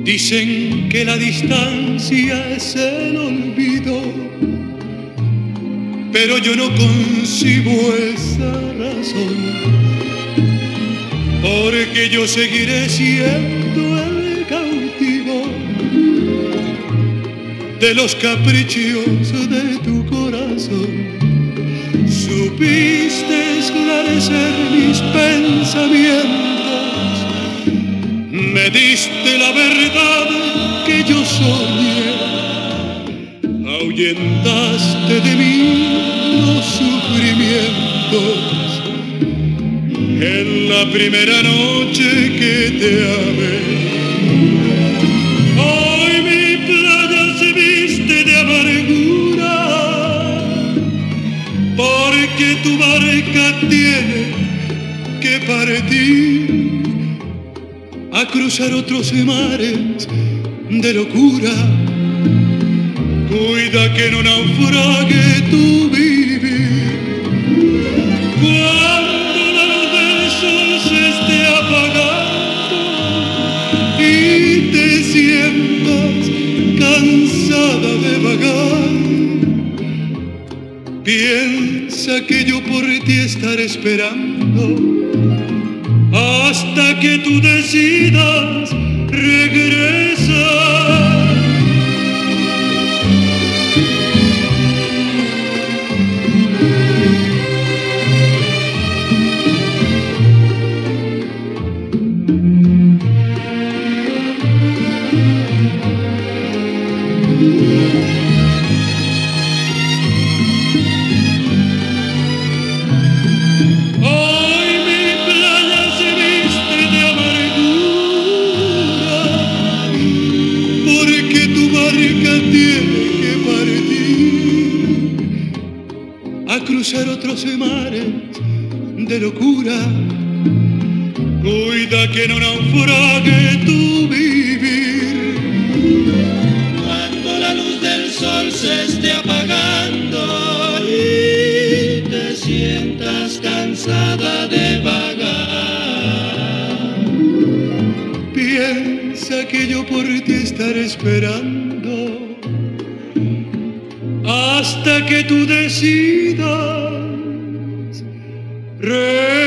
Dicen que la distancia es el olvido, pero yo no concibo esa razón, porque yo seguiré siendo el cautivo de los caprichos de tu corazón. Supiste esclarecer mis pensamientos, me diste la verdad que yo soñé, ahuyentaste de mí los sufrimientos en la primera noche que te amé. Hoy mi playa se viste de amargura, porque tu barca tiene que partir a cruzar otros mares de locura. Cuida que no naufrague tu vivir. Cuando la luz del sol se esté apagando y te sientas cansada de vagar, piensa que yo por ti estaré esperando hasta que tú decidas regresar. Cruzar otros mares de locura. Cuida que no naufrague tu vivir. Cuando la luz del sol se esté apagando y te sientas cansada de vagar, piensa que yo por ti estaré esperando hasta que tú decidas regresar.